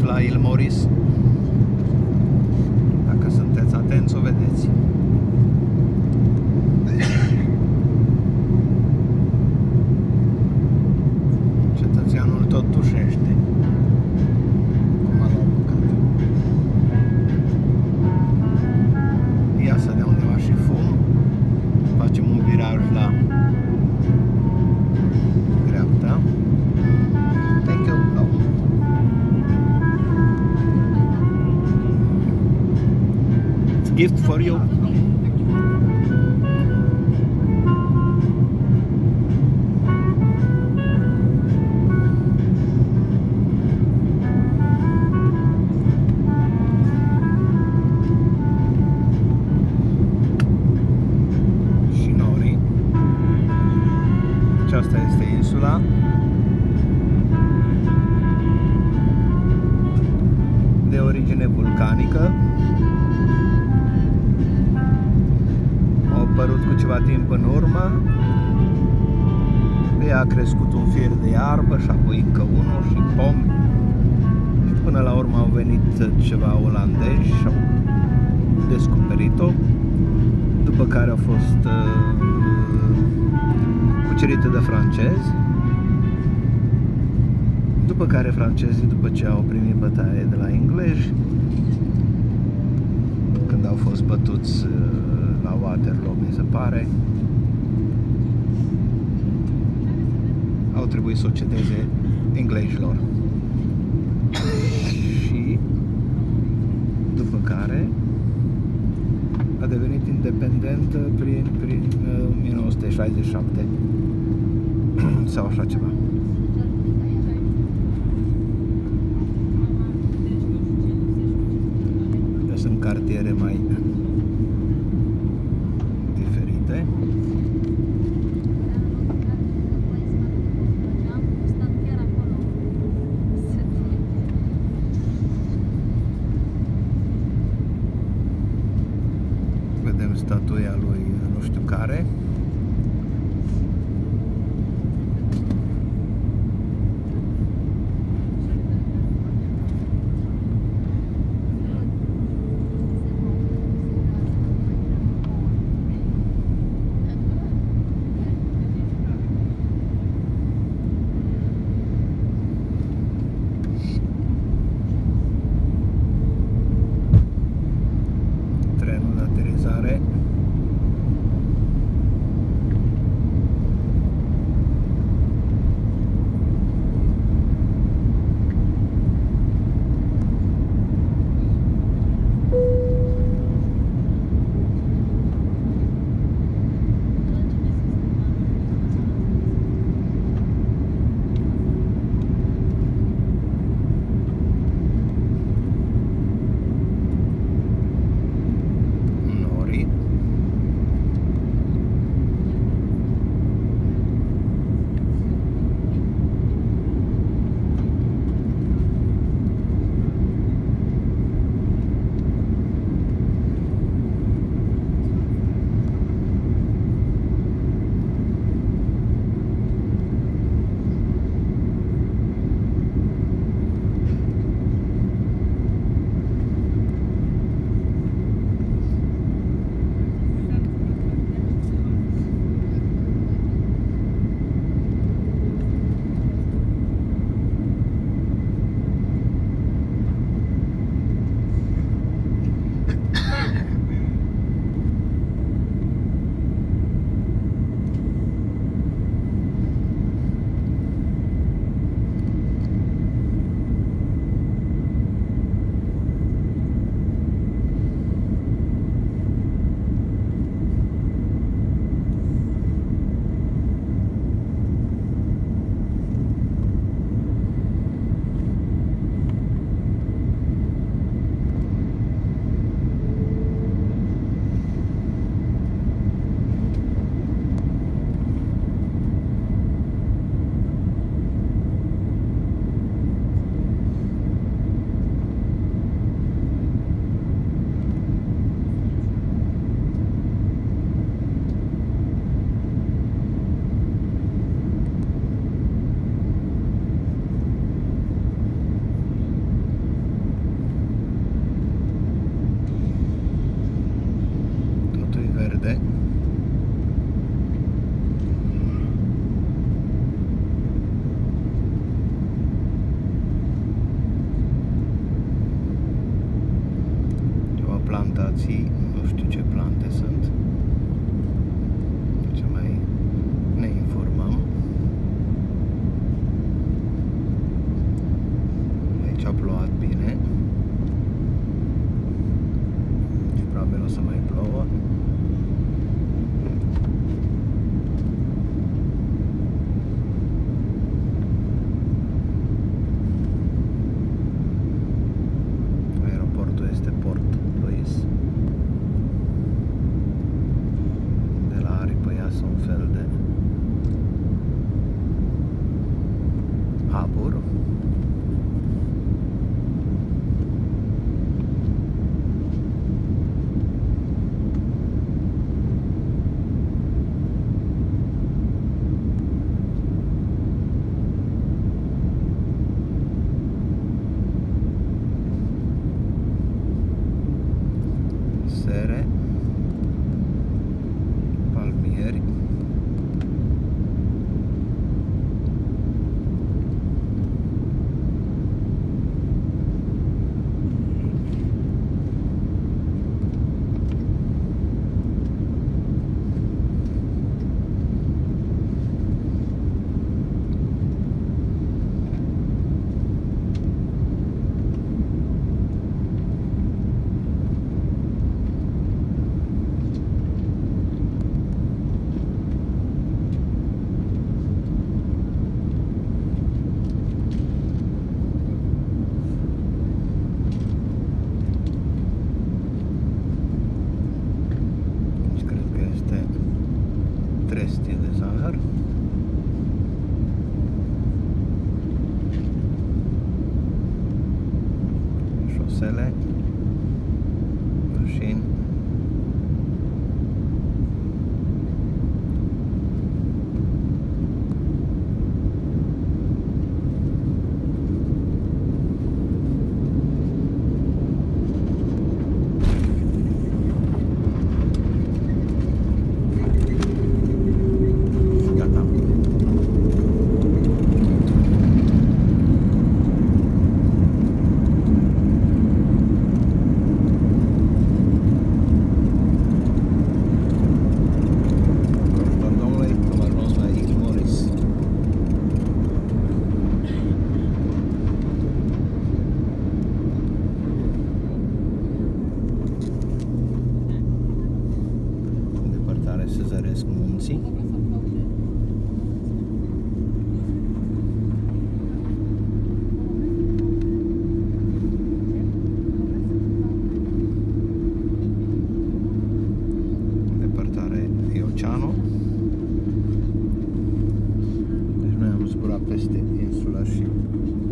la Île Maurice. Dacă sunteți atenți, o vedeți. Cetățeanul tot tușește. Cum a luat bucată. Iasă de undeva și fum. Facem un viraj la dreapta. Thank you. No. It's a gift for you. Aceasta este insula. De origine vulcanică. A apărut cu ceva timp în urmă. Pe ea a crescut un fier de iarbă și apoi încă unul și pomi. Și până la urmă au venit ceva olandezi și au descoperit-o. După care a fost cucerită de francezi, după care francezii, după ce au primit bătaie de la englezi, când au fost bătuți la Waterloo, mi se pare, au trebuit să o cedeze englezilor. Și după care a devenit independentă prin 1967 sau așa ceva. Sunt cartiere mai diferite. Vedem statuia lui nu știu care. pur. Sere, palmieri, trestie de zahăr. Șosele, mașini. Să zăresc munții. Depărtare e oceanul. Deci noi am zburat peste insula și